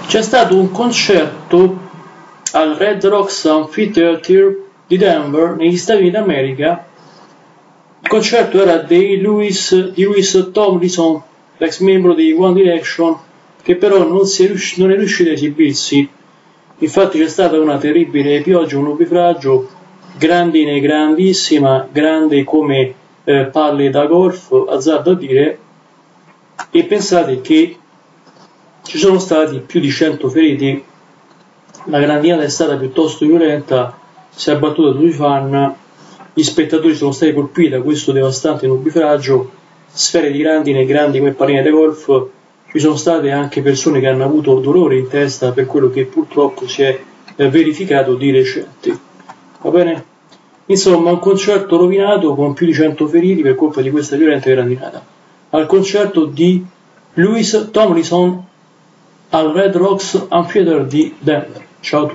C'è stato un concerto al Red Rocks Amphitheatre di Denver, negli Stati Uniti d'America. Il concerto era di Louis Tomlinson, l'ex membro di One Direction, che però non è riuscito a esibirsi. Infatti c'è stata una terribile pioggia, un nubifragio, grandine grandissima, grande come palle da golf, azzardo a dire, e pensate che ci sono stati più di 100 feriti. La grandinata è stata piuttosto violenta, si è abbattuta sui fan, gli spettatori sono stati colpiti da questo devastante nubifragio, sfere di grandine grandi come palline da golf. Ci sono state anche persone che hanno avuto dolore in testa per quello che purtroppo si è verificato di recente. Va bene? Insomma, un concerto rovinato con più di 100 feriti per colpa di questa violenta grandinata. Al concerto di Louis Tomlinson al Red Rocks Amphitheatre di Denver. Ciao a tutti.